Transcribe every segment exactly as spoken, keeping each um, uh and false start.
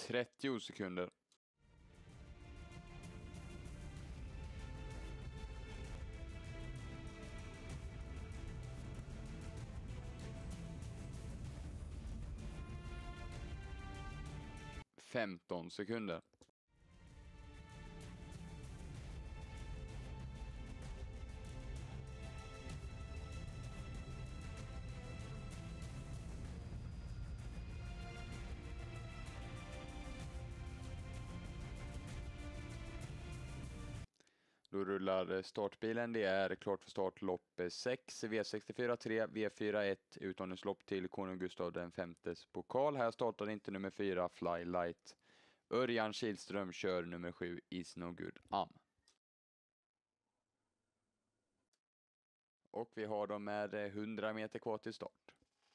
trettio sekunder. femton sekunder. Då rullar startbilen. Det är klart för start lopp sex, V sextiofyra tre, V fyrtioett, uttagningslopp till konung Gustav den femtes pokal. Här startar inte nummer fyra Flylight. Örjan Kihlström kör nummer sju Is No Good Am. Och vi har dem med hundra meter kvar till start.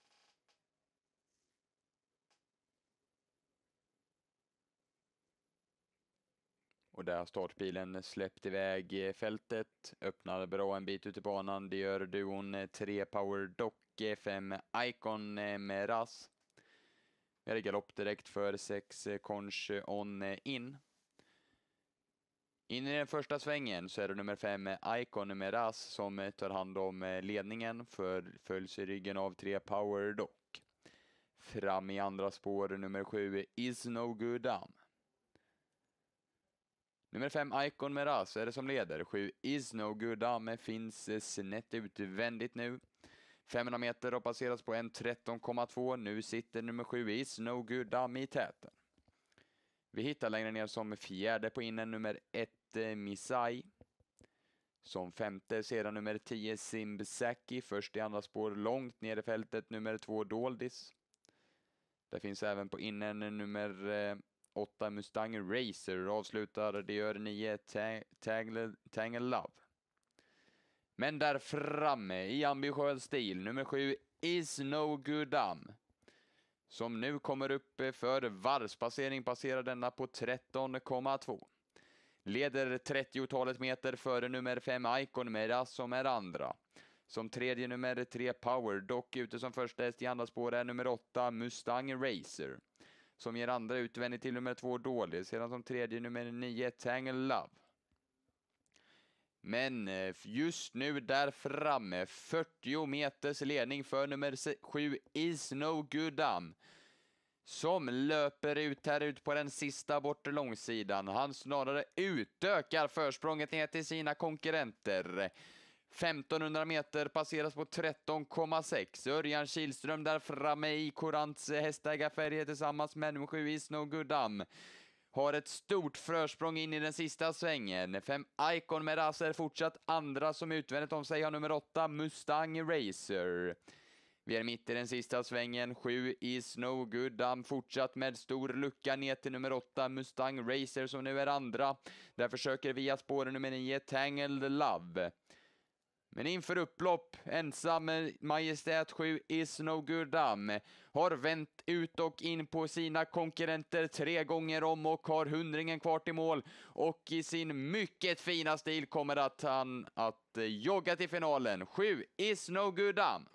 Och där har startbilen släppt iväg fältet, öppnar bra en bit ut i banan. Det gör duon tre Power Dock, fem Icon med Ras. Vi har galopp direkt för sex Conch On In. In i den första svängen så är det nummer fem Icon med Ras som tar hand om ledningen, för följs i ryggen av tre Power Dock. Fram i andra spår nummer sju Is No Good Am. Nummer fem Icon med Ras är det som leder. sju Is No Good Am finns snett utvändigt nu. femhundra meter har passerats på en tretton komma två. Nu sitter nummer sju Is No Good Am i täten. Vi hittar längre ner som fjärde på innen nummer ett Misai. Som femte sedan nummer tio Simbsaki. Först i andra spår långt ner i fältet nummer två Doldis. Det finns även på innen nummer åtta Mustang Racer. Avslutar, det gör nio Tangle, Tangle Love. Men där framme i ambitiös stil nummer sju Is No Good Am. Som nu kommer upp för varvspassering, passerar denna på tretton komma två. Leder trettiotalet meter före nummer fem Icon med Ras som är andra. Som tredje nummer tre Power Dock, ute som första häst i andra spår är nummer åtta Mustang Racer. Som ger andra utvändigt till nummer två Dålig, sedan som tredje nummer nio Tangle Love. Men just nu där framme fyrtio meters ledning för nummer sju Is No Good Am. Som löper ut här ut på den sista bortre långsidan. Han snarare utökar försprånget ner till sina konkurrenter. femtonhundra meter passeras på tretton komma sex. Örjan Kihlström där framme i Korants hästägarfärger tillsammans med nummer sju Is No Good Am. Har ett stort försprång in i den sista svängen. Fem Icon med Ras är fortsatt andra, som utvändigt om sig har nummer åtta Mustang Racer. Vi är mitt i den sista svängen. sju Is No Good Am fortsatt med stor lucka ner till nummer åtta Mustang Racer som nu är andra. Där försöker via spåren nummer nio Tangled Love. Men inför upplopp, ensam Majestät sju Is No Good Am har vänt ut och in på sina konkurrenter tre gånger om och har hundringen kvar till mål. Och i sin mycket fina stil kommer att han att jogga till finalen. sju Is No Good Am.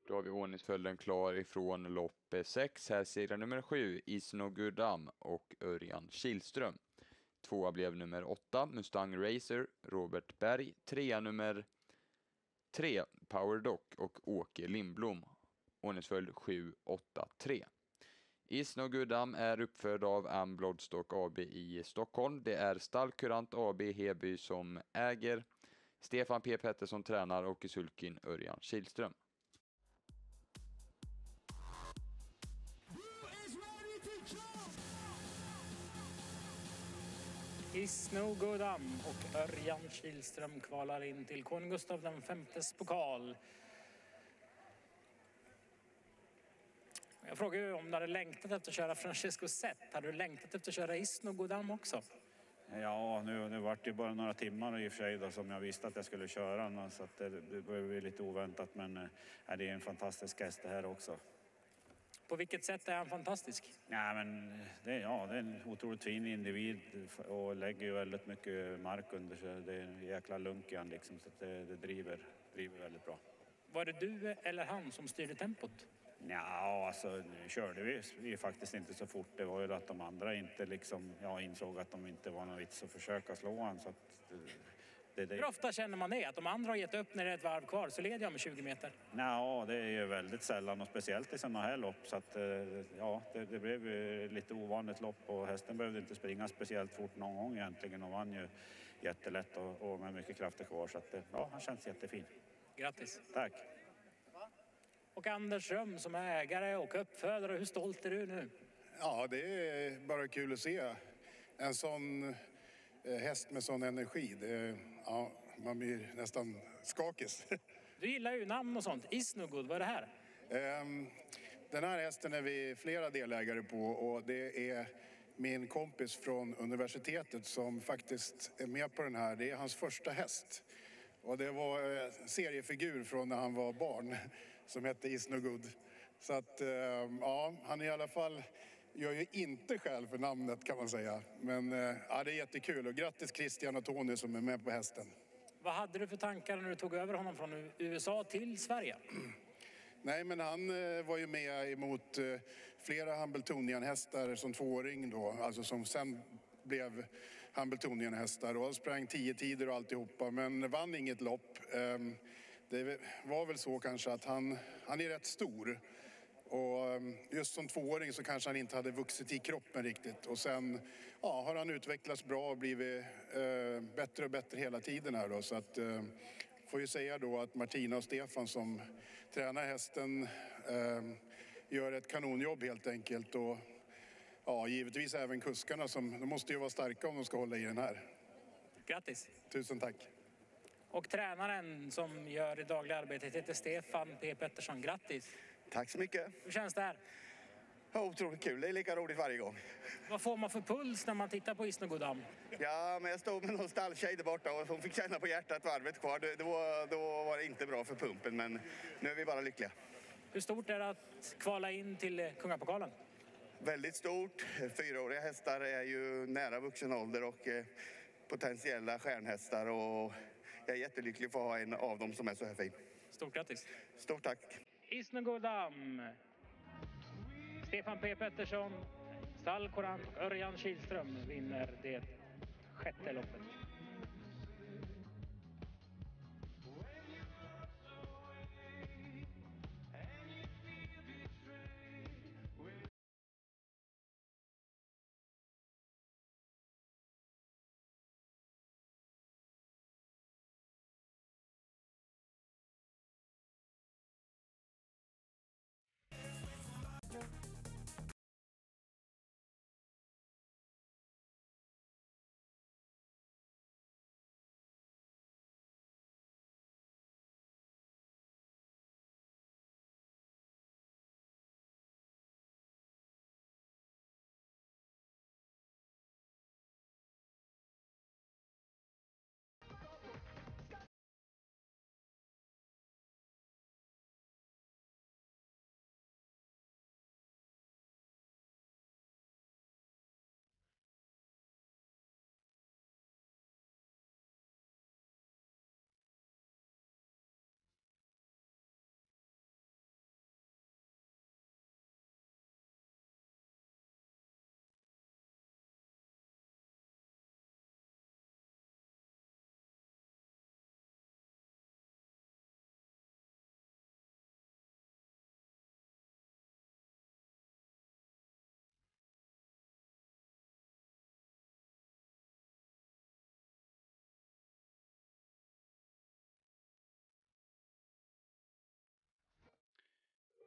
Då har vi ordningsföljden klar ifrån lopp sex. Här segrar nummer sju, Is No Good Dam och Örjan Kihlström. Tvåa blev nummer åtta, Mustang Racer, Robert Berg. Trea nummer tre, Power Doc och Åke Lindblom. Ordningsföljd sju åtta tre. Is No Good Dam är uppförd av Am Bloodstock A B i Stockholm. Det är Stallkurant A B Heby som äger. Stefan P. Pettersson tränar och i sulkin Örjan Kihlström. Is No Good Dam och Örjan Kihlström kvalar in till konung Gustav den femtes pokal. Jag frågar ju om du hade längtat efter att köra Francesco Zet. Hade du längtat efter att köra Is No Good Dam också? Ja, nu, nu var det bara några timmar i och för sig då, som jag visste att jag skulle köra. Så att det, det var lite oväntat, men äh, det är en fantastisk häst det här också. På vilket sätt är han fantastisk? Ja, men det, ja, det är en otroligt fin individ och lägger ju väldigt mycket mark under sig. Det är en jäkla lunk i han liksom, så att det, det driver, driver väldigt bra. Var det du eller han som styrde tempot? Ja, alltså nu körde vi, vi faktiskt inte så fort. Det var ju att de andra inte liksom, ja, insåg att de inte var någon vits att försöka slå han. Så att det, det... Hur ofta känner man det? Att de andra har gett upp när det är ett varv kvar så leder jag med tjugo meter? Ja, det är ju väldigt sällan och speciellt i sådana här lopp. Så att, ja, det, det blev ju lite ovanligt lopp och hästen behövde inte springa speciellt fort någon gång egentligen och vann ju jättelätt och, och med mycket krafter kvar. Så att, ja, han känns jättefin. Grattis. Tack. Och Anders Röm som är ägare och uppfödare, hur stolt är du nu? Ja, det är bara kul att se en sån häst med sån energi. Det, ja, man blir nästan skakis. Du gillar ju namn och sånt. Is No Good, vad är det här? Den här hästen är vi flera delägare på och det är min kompis från universitetet som faktiskt är med på den här. Det är hans första häst. Och det var en seriefigur från när han var barn som hette Is No Good. Så att, ja, han i alla fall gör ju inte skäl för namnet kan man säga. Men ja, det är jättekul och grattis Christian och Tony som är med på hästen. Vad hade du för tankar när du tog över honom från U S A till Sverige? Nej, men han var ju med emot flera Hambletonian-hästar som tvååring då. Alltså som sen blev Hambletonian-hästar och sprang tio tider och alltihopa. Men vann inget lopp. Det var väl så kanske att han, han är rätt stor. Och just som tvååring så kanske han inte hade vuxit i kroppen riktigt. Och sen ja, har han utvecklats bra och blivit eh, bättre och bättre hela tiden här då. Så att eh, får ju säga då att Martina och Stefan som tränar hästen eh, gör ett kanonjobb helt enkelt. Och ja, givetvis även kuskarna som, de måste ju vara starka om de ska hålla i den här. Grattis! Tusen tack! Och tränaren som gör det dagliga arbetet heter Stefan P. Pettersson. Grattis! Tack så mycket. Hur känns det här? Ja, otroligt kul. Det är lika roligt varje gång. Vad får man för puls när man tittar på Is No Good Dam? Ja, men jag stod med någon stalltjej där borta och hon fick känna på hjärtat varvet kvar. Då, då var det inte bra för pumpen, men nu är vi bara lyckliga. Hur stort är det att kvala in till Kungapokalen? Väldigt stort. Fyraåriga hästar är ju nära vuxen ålder och eh, potentiella stjärnhästar. Och jag är jättelycklig för att ha en av dem som är så här fin. Stort grattis! Stort tack! Is No Good Dam. Stefan P. Pettersson, Stallkurant och Örjan Kihlström vinner det sjätte loppet.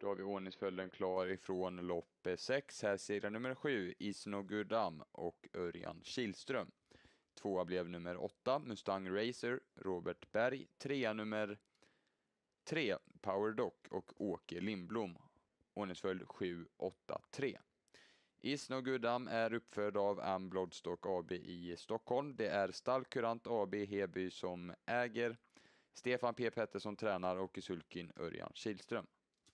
Då har vi ordningsföljden klar ifrån lopp sex. Här segrar nummer sju, Is No Good Dam och Örjan Kihlström. Tvåa blev nummer åtta, Mustang Racer, Robert Berg. Trea nummer tre, Power Doc och Åke Lindblom. Ordningsföljd sju åtta tre. Is No Good Dam är uppförd av Am Bloodstock A B i Stockholm. Det är Stallkurant A B Heby som äger. Stefan P. Pettersson tränar och i sulkin Örjan Kihlström.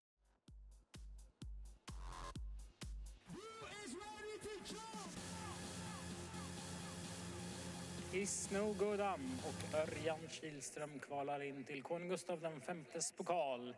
Is No Good Dam och Örjan Kihlström kvalar in till konung Gustav den femtes pokal.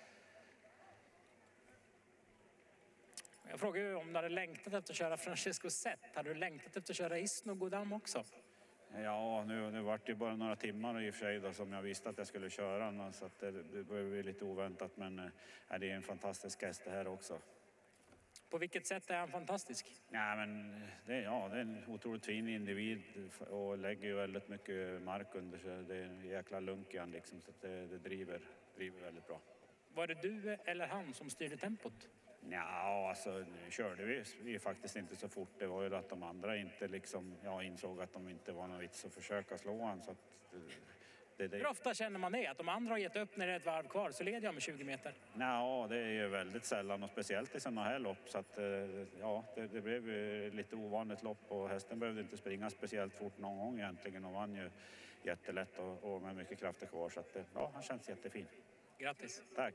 Jag frågar ju om du hade längtat efter att köra Francesco Zet. Hade du längtat efter att köra Is No Good Dam också? Ja, nu, nu var det ju bara några timmar i och för sig då, som jag visste att jag skulle köra. Så att det, det blev lite oväntat, men äh, det är en fantastisk häst det här också. På vilket sätt är han fantastisk? Ja, men det, ja, det är en otroligt fin individ och lägger ju väldigt mycket mark under sig. Det är en jäkla lunk i han liksom, så att det, det driver, driver väldigt bra. Var det du eller han som styrde tempot? Ja, alltså nu körde vi, vi faktiskt inte så fort. Det var ju att de andra inte liksom, ja, insåg att de inte var någon vits att försöka slå han. Så att det, det, Hur ofta känner man det? Att de andra har gett upp när det är ett varv kvar så leder jag med tjugo meter? Ja, det är ju väldigt sällan och speciellt i sådana här lopp. Så att ja, det, det blev ju lite ovanligt lopp och hästen behövde inte springa speciellt fort någon gång egentligen och vann ju jättelätt och, och med mycket krafter kvar. Så att ja, han känns jättefin. Grattis! Tack!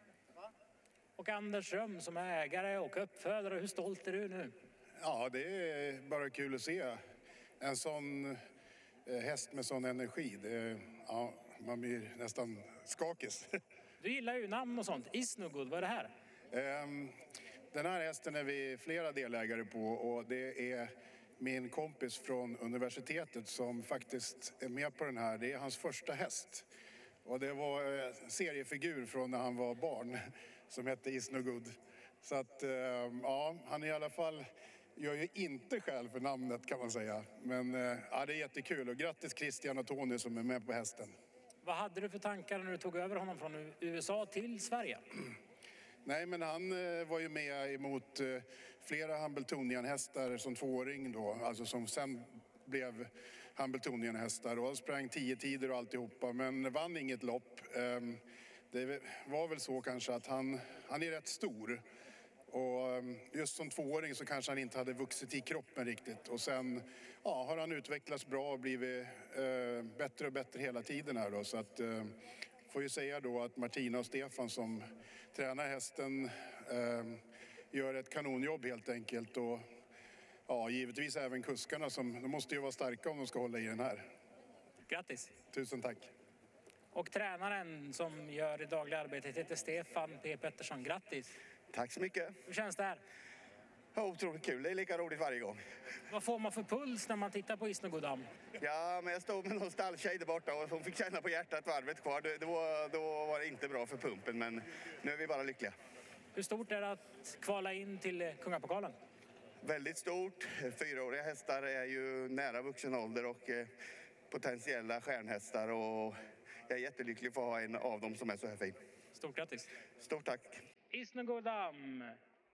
Och Anders Röm som är ägare och uppfödare, hur stolt är du nu? Ja, det är bara kul att se en sån häst med sån energi. Det, ja, man blir nästan skakis. Du gillar ju namn och sånt. Is No Good, vad är det här? Den här hästen är vi flera delägare på och det är min kompis från universitetet som faktiskt är med på den här. Det är hans första häst. Och det var en seriefigur från när han var barn som hette Is No Good. Så att, ja, han i alla fall gör ju inte skäl för namnet kan man säga. Men ja, det är jättekul och grattis Christian och Tony som är med på hästen. Vad hade du för tankar när du tog över honom från U S A till Sverige? Nej, men han var ju med emot flera Hambletonian-hästar som tvååring då. Alltså som sen blev Hambletonian-hästar och sprang tio tider och alltihopa. Men vann inget lopp. Det var väl så kanske att han, han är rätt stor. Och just som tvååring så kanske han inte hade vuxit i kroppen riktigt. Och sen ja, har han utvecklats bra och blivit eh, bättre och bättre hela tiden här då. Så att eh, får ju säga då att Martina och Stefan som tränar hästen eh, gör ett kanonjobb helt enkelt. Och ja, givetvis även kuskarna som, de måste ju vara starka om de ska hålla i den här. Grattis! Tusen tack! Och tränaren som gör det dagliga arbetet heter Stefan P. Pettersson. Grattis! Tack så mycket. Hur känns det här? Ja, otroligt kul. Det är lika roligt varje gång. Vad får man för puls när man tittar på Is No Good Dam? Ja, men jag stod med någon stalltjej där borta och hon fick känna på hjärtat varvet kvar. Då, då var det inte bra för pumpen, men nu är vi bara lyckliga. Hur stort är det att kvala in till Kungapokalen? Väldigt stort. Fyraåriga hästar är ju nära vuxen ålder och potentiella stjärnhästar. Och jag är jättelycklig för att ha en av dem som är så här fin. Stort grattis! Stort tack! Is No Good Dam.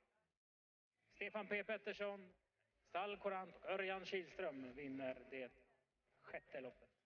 Stefan P. Pettersson, Stallkurant, Örjan Kihlström vinner det sjätte loppet.